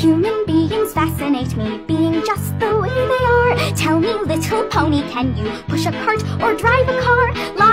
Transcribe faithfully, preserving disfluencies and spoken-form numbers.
Human beings fascinate me, being just the way they are. Tell me, little pony, can you push a cart or drive a car?